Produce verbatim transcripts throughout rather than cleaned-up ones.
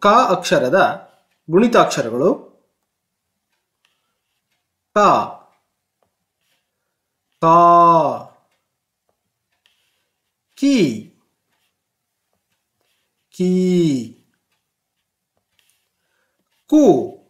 ಕ ಅಕ್ಷರದ ಗುಣಿತಾಕ್ಷರಗಳು ಕ ಕಾ ಕಿ ಕೀ ಕು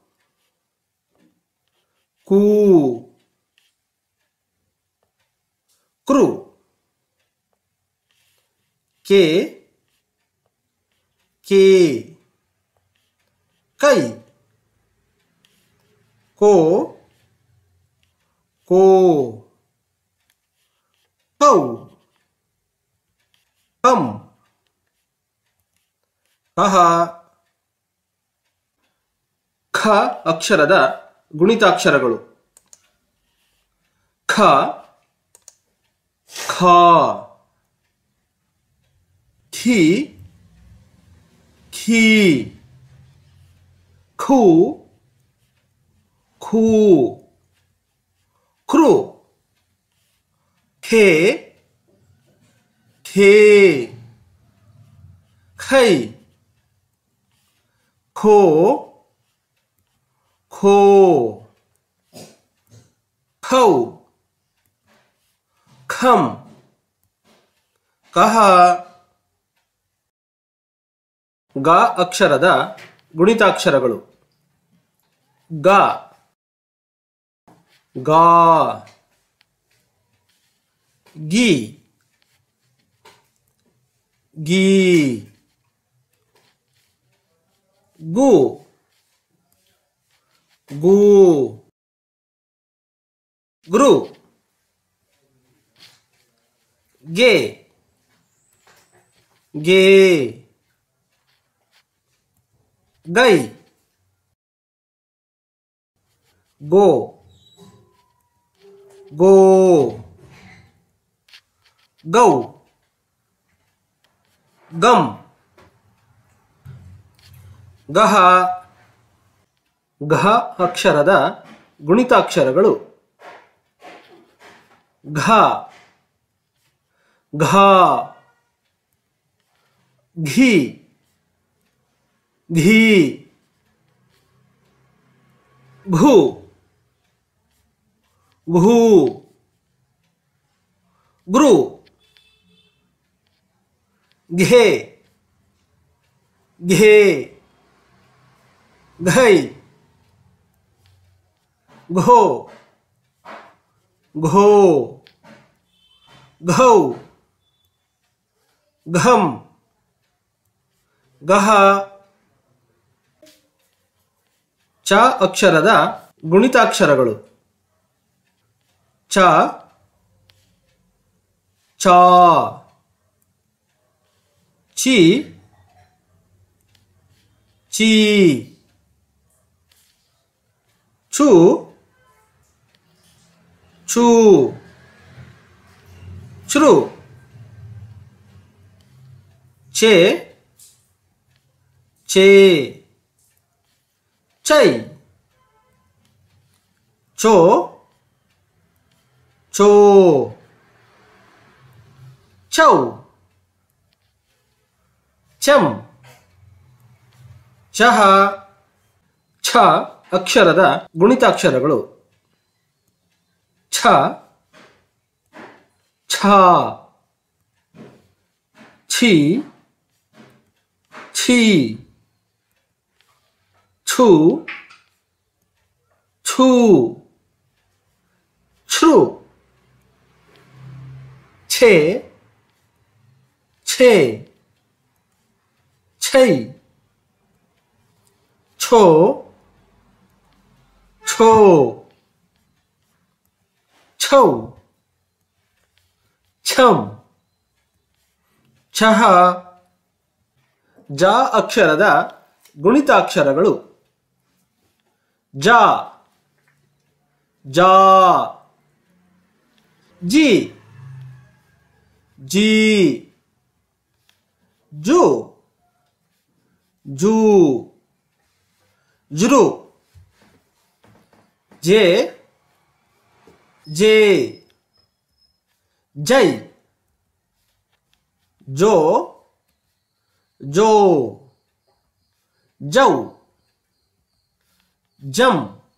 ಕೂ ಕೃ ಕೆ ಕೆ ಕೈ ಕೋ ಕೋ ಕೌ ಕಂ ಕಹ ಖ ಅಕ್ಷರದ ಗುಣಿತಾಕ್ಷರಗಳು ಖ ಖ ಖಿ ಖೀ ಖೂ ಖೂ ಕೃ ಖೇ ಖೇ ಖೈ ಖೋ ಖೋ ಖೌ ಖಂ ಕಹ ಗ ಅಕ್ಷರದ ಗುಣಿತಾಕ್ಷರಗಳು ಗ ಗಾ ಗಿ ಗೀ ಗು ಗೂ ಗೃ ಗೆ ಗೆ ಗೈ ಗೋ ಗೋ ಗೌ ಗಂ ಗಹ ಘ ಅಕ್ಷರದ ಗುಣಿತಾಕ್ಷರಗಳು ಘ ಘ ಘಿ ಘೀ ಘು ಘೂ ಗೃ ಘೇ ಘೇ ಘೈ ಘೋ ಘೋ ಘೌ ಘಂ ಗಹ ಚ ಅಕ್ಷರದ ಗುಣಿತಾಕ್ಷರಗಳು ಚ ಚಾ ಚಿ ಚೀ ಚು ಚೂ ಚೃ ಚೇ ಚೇ ಚೈ ಚೋ ಚೋ ಚೌ ಚಂ ಚಹ ಛ ಅಕ್ಷರದ ಗುಣಿತಾಕ್ಷರಗಳು ಛ ಛ ಛಿ ಛೀ ಛೂ ಛೂ ಛೃ ಛೇ ಛೇ ಛೈ ಛೋ ಛೋ ಛೌ ಛಂ ಛಹ ಜ ಅಕ್ಷರದ ಗುಣಿತಾಕ್ಷರಗಳು ಜಾ ಜಾ ಜಿ ಜಿ ಜು ಜೂ ಜೃ ಜೆ ಜೇ ಜೈ ಜೋ ಜೋ ಜೌ ಜಂ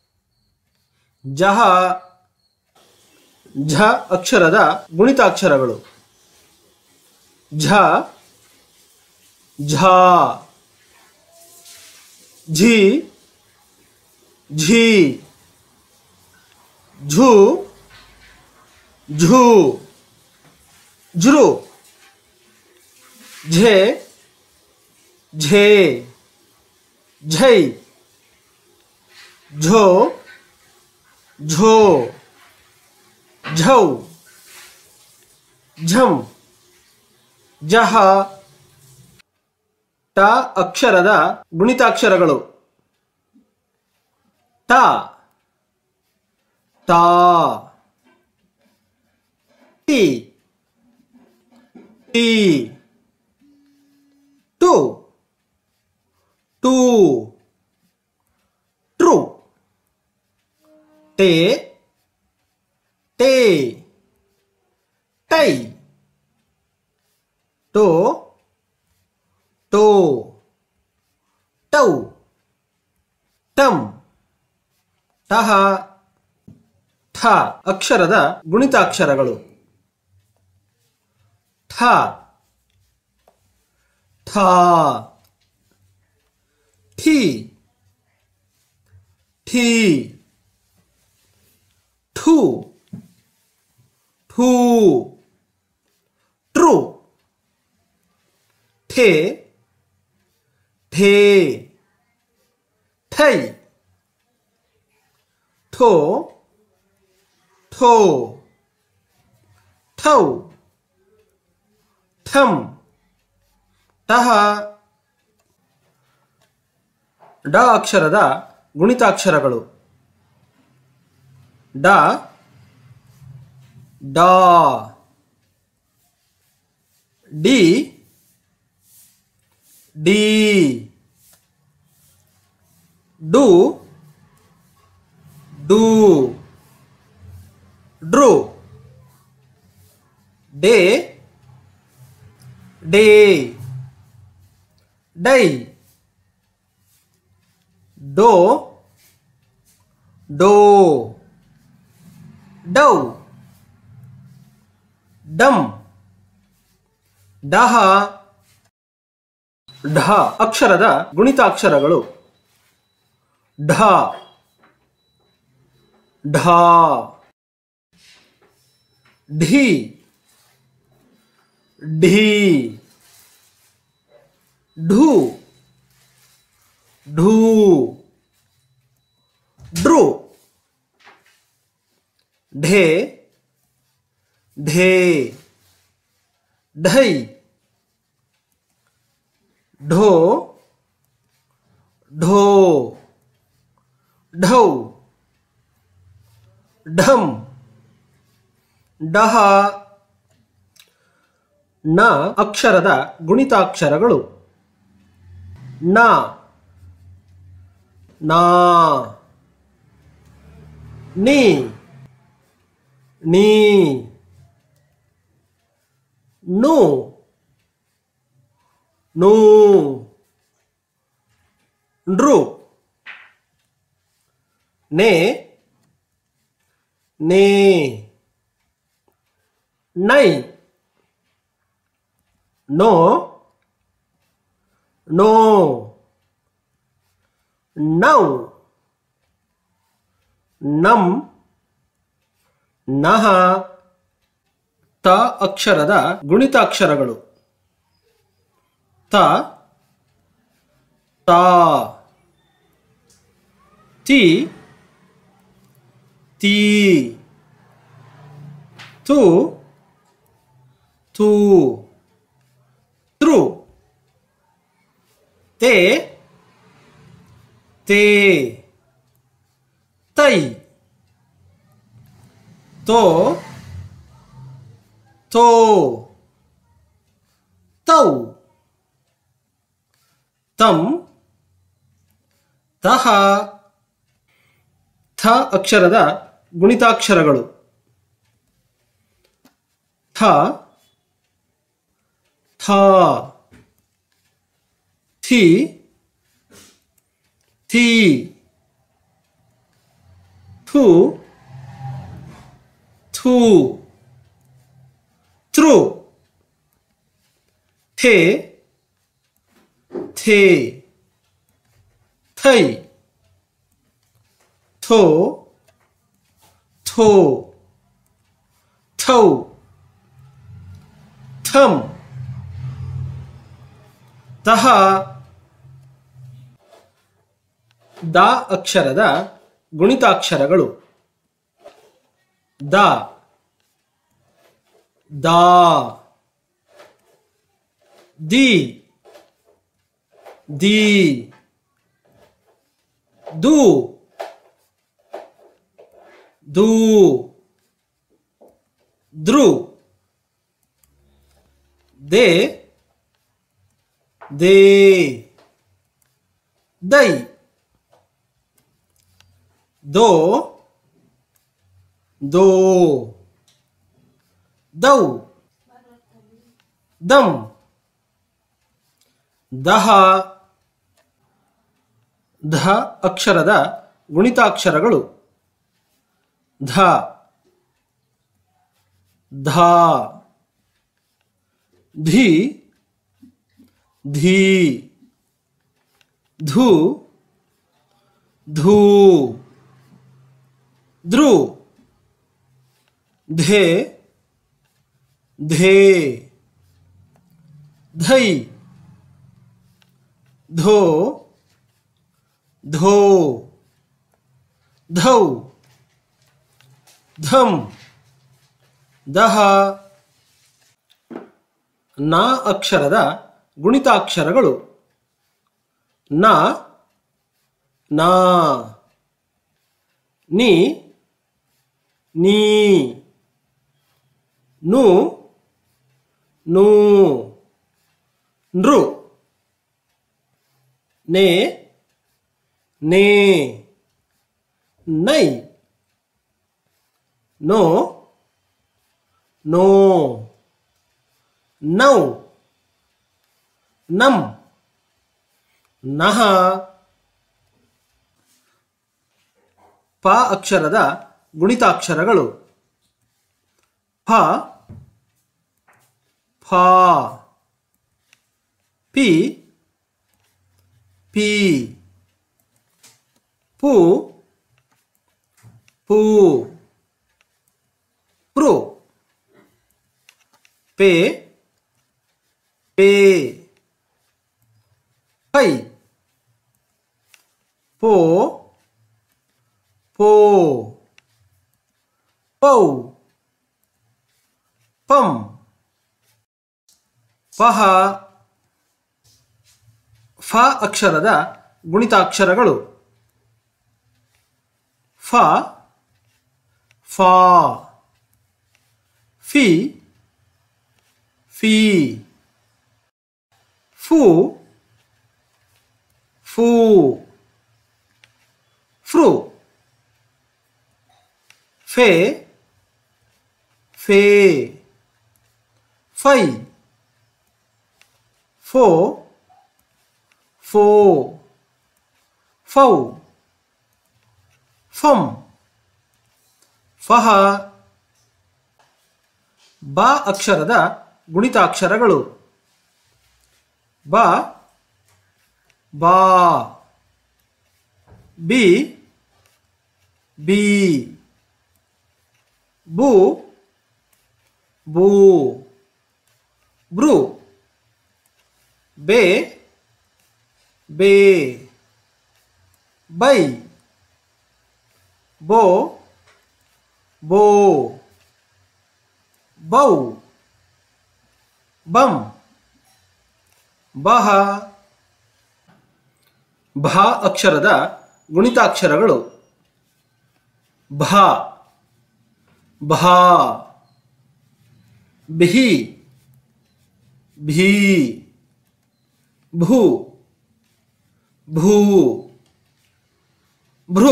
ಜಹ ಝ ಅಕ್ಷರದ ಗುಣಿತಾಕ್ಷರಗಳು ಝ ಝಾ ಝಿ ಝಿ ಝು ಝೂ ಝೃ ಝೆ ಝೇ ಝೈ ಝೋ ಝೋ ಝೌ ಝಂ ಜಹ ಟ ಅಕ್ಷರದ ಗುಣಿತಾಕ್ಷರಗಳು ಟ ತಾ ಟಿ ಟಿ ಟು ಟೂ ಟ್ರು ಟೇ ಟೇ ಟೈ ಟೋ ಟೋ ಟೌ ಟಂ ಟಹ ಠ ಅಕ್ಷರದ ಗುಣಿತಾಕ್ಷರಗಳು ಠ ಠ ಠಿ ಠಿ ಠು ಠೂ ಟ್ರು ಠೇ ಠೇ ಠೈ ಠೋ ಠೋ ಠೌ ಠಂ ಟಹ ಡ ಅಕ್ಷರದ ಗುಣಿತಾಕ್ಷರಗಳು ಡ ಡಾ ಡಿ ಡಿ ಡು ಡೂ ಡ್ರು ಡೇ ಡೇ ಡೈ ಡೋ ಡೋ ಡೌ ಡಂ ಡಹ ಢ ಅಕ್ಷರದ ಗುಣಿತಾಕ್ಷರಗಳು ಢ ಢಾ ಢಿ ಢೀ ಢೂ ಢೂ ಡ್ರು ಢೇ ಢೇ ಢೈ ಢೋ ಢೋ ಢೌ ಢಂ ಡಹ ನ ಅಕ್ಷರದ ಗುಣಿತಾಕ್ಷರಗಳು ನ ನಾ ನೀ ನೀ ನು ನೂ ನೃ ನೇ ನೇ ನೈ ನೋ ನೋ ನೌ ನಂ ನಹ ತ ಅಕ್ಷರದ ಗುಣಿತಾಕ್ಷರಗಳು ತ ತಾ ತಿ ತೀ ತು ಥೂ ತೃ ತೇ ತೇ ತೈ ತೋ ಥೋ ತೌ ತಂ ತಹ ಥ ಅಕ್ಷರದ ಗುಣಿತಾಕ್ಷರಗಳು ಥ ಥಾ ಥಿ ಥಿ ಥು ಥೂ ಥ್ರೂ ಥೇ ಥೇ ಥೈ ಥೋ ಥೋ ಥೌ ಥಂ ತಹ ದ ಅಕ್ಷರದ ಗುಣಿತಾಕ್ಷರಗಳು ದ ದಾ ದಿ ದಿ ದು ದು ದ್ರು ದೇ ದೇ ದೈ ದೋ ದೋ ದೌ ದಂ ದಹ ಧ ಅಕ್ಷರದ ಗುಣಿತಾಕ್ಷರಗಳು ಧ ಧಾ ಧಿ ಧೀ ಧು ಧೂ ಧ್ರು ಧೇ ಧೇ ಧೈ ಧೋ ಧೋ ಧೌ ಧಂ ದಹ ನ ಅಕ್ಷರದ ಗುಣಿತಾಕ್ಷರಗಳು ನ ನಾ ನಿ ನೀ ನು ನೂ ನೃ ನೇ ನೇ ನೈ ನೋ ನೋ ನೌ ನಂ ನಹ ಪ ಅಕ್ಷರದ ಗುಣಿತಾಕ್ಷರಗಳು ಫ ಫಾ ಪಿ ಪಿ ಪು ಪೂ ಪ್ರು ಪೇ ಪೇ ಪೈ ಪೋ ಪೋ ಪೌ ಪಂ ಪಹ ಫ ಅಕ್ಷರದ ಗುಣಿತಾಕ್ಷರಗಳು ಫ ಫಾ ಫಿ ಫೀ ಫು ಫೂ ಫ್ರು ಫೇ ಫೇ ಫೈ ಫೋ ಫೋ ಫೌ ಫಂ ಫಹ ಬ ಅಕ್ಷರದ ಗುಣಿತಾಕ್ಷರಗಳು ಬ ಬಾ ಬಿ ಬಿ ಬು ಬೂ ಬ್ರು ಬೇ ಬೇ ಬೈ ಬೋ ಬೋ ಬೌ ಬಂ ಬಹ ಭ ಅಕ್ಷರದ ಗುಣಿತಾಕ್ಷರಗಳು ಭ ಭಾ ಭಿ ಭೀ ಭೂ ಭೂ ಭೃ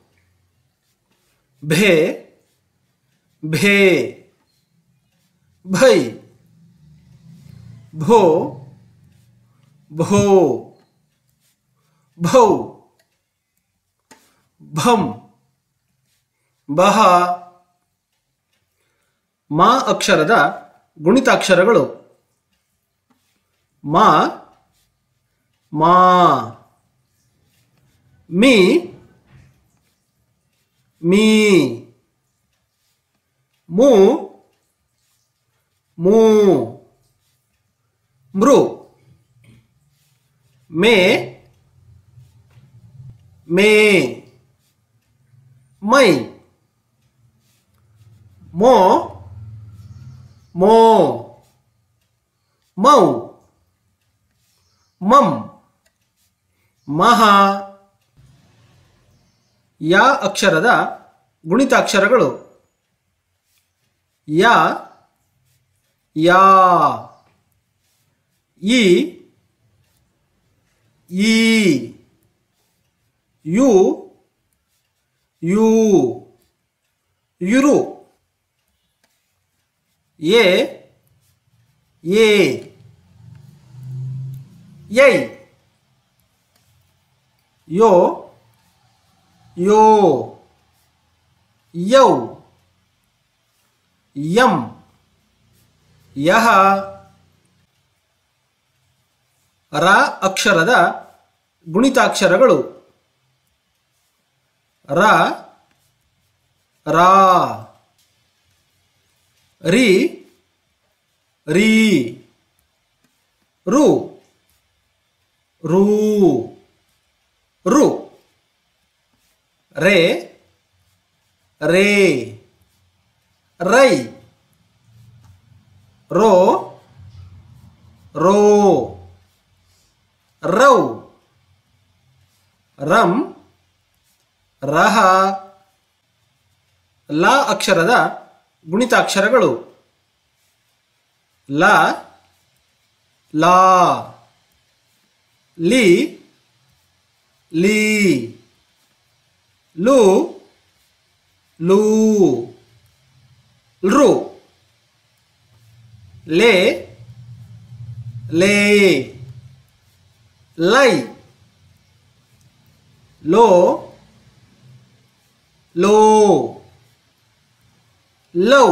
ಭೇ ಭೇ ಭೈ ಭೋ ಭೋ ಭೌ ಭಂ ಬಹ. ಮ ಅಕ್ಷರದ ಗುಣಿತಾಕ್ಷರಗಳು ಮ ಮಾ ಮಿ ಮೀ ಮು ಮೂ ಮೃ ಮೇ ಮೇ ಮೈ ಮೋ ಮೋ ಮೌ ಮಂ ಮಹ. ಯ ಅಕ್ಷರದ ಗುಣಿತಾಕ್ಷರಗಳು ಯ ಯಾ ಈ ಈ ಯು ಯೂ ಯುರು ಎ ಎ ಯೈ ಯೋ ಯೋ ಯೌ ಯಂ ಯಹ. ರ ಅಕ್ಷರದ ಗುಣಿತಾಕ್ಷರಗಳು ರ ರಾ ರಿ ರೀ ರು ರೂ ರು ರೇ ರೇ ರೈ ರೋ ರೋ ರೌ ರಂ ರಹ. ಲ ಅಕ್ಷರದ ಗುಣಿತಾಕ್ಷರಗಳು ಲ ಲಾ ಲಿ ಲೀ ಲು ಲೂ ರು ಲೇ ಲೇ ಲೈ ಲೋ ಲೋ ಲೌ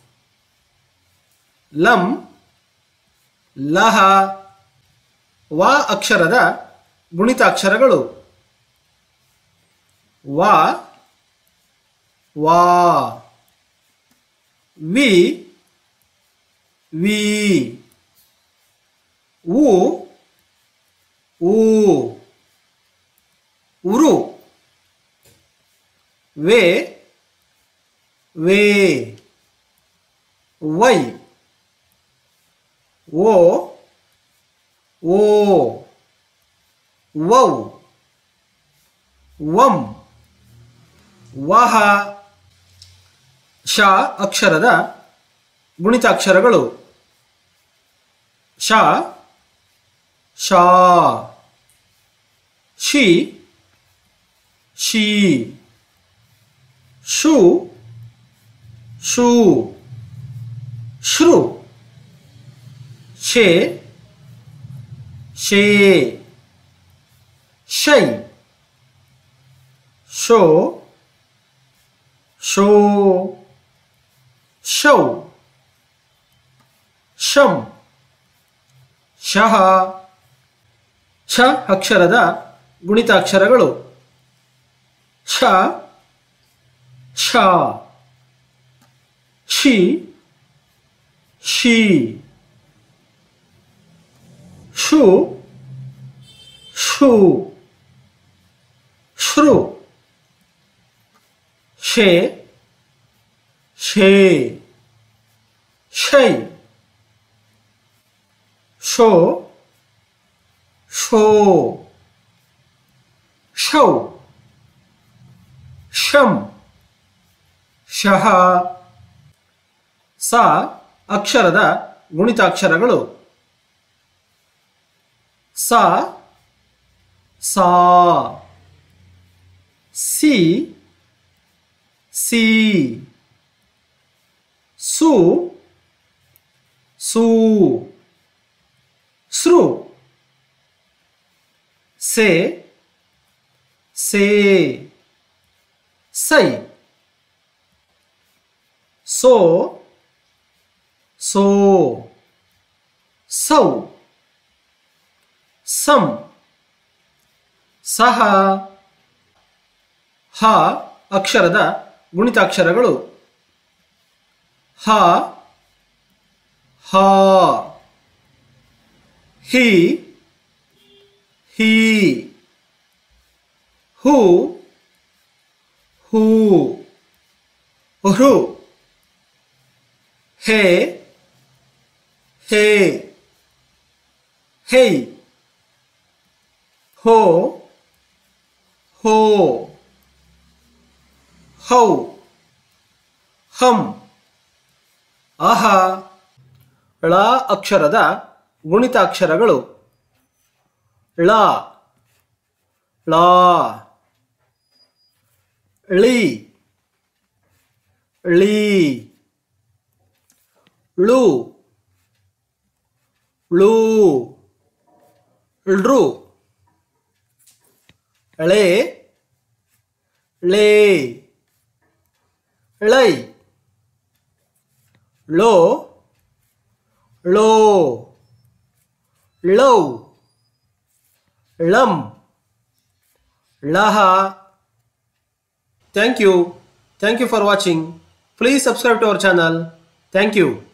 ಲಂ ಲಹ. ವ ಅಕ್ಷರದ ಗುಣಿತಾಕ್ಷರಗಳು ವ ವಾ ವಿ ವಿ ಉ ಊ ಉರು ವೇ ವೇ ವೈ ಓ ಓ ವೌ ವಂ ವಹ. ಶ ಅಕ್ಷರದ ಗುಣಿತಾಕ್ಷರಗಳು ಶ ಶಾ ಶಿ ಶೀ ಶು ಶೂ ಶ್ರು ಶೇ ಶೇ ಶೈ ಶೋ ಶೋ ಶೌ ಶಂ ಶಹ. ಛ ಅಕ್ಷರದ ಗುಣಿತಾಕ್ಷರಗಳು ಛ ಛ ಶಿ ಶೀ ಶು ಶೂ ಶ್ರು ಶೇ ಶೇ ಶೈ ಶೋ ಶೋ ಶೌ ಶಂ ಶಹ. ಸ ಅಕ್ಷರದ ಗುಣಿತಾಕ್ಷರಗಳು ಸ ಸಾ ಸಿ ಸಿ ಸು ಸೂ ಸೃ ಸೇ ಸೇ ಸೈ ಸೋ ಸೋ ಸೌ ಸಂ ಸಹ ಹ ಅಕ್ಷರದ ಗುಣಿತಾಕ್ಷರಗಳು ಹ ಹ ಹಿ ಹಿ ಹೂ ಹೂ ಹೃ ಹೇ ಹೇ ಹೇ ಹೋ ಹೋ ಹೌ ಹಂ ಅಹ ಳ ಅಕ್ಷರದ ಗುಣಿತಾಕ್ಷರಗಳು ಳ ಳ ಳಿ ಳಿ ಳು ಳು ಳೃ ಳೆ ಳೇ ಳೈ ಳೋ ಳೋ ಳೌ ಳಂ ಳಹ. Thank you. Thank you for watching. Please subscribe to our channel. Thank you.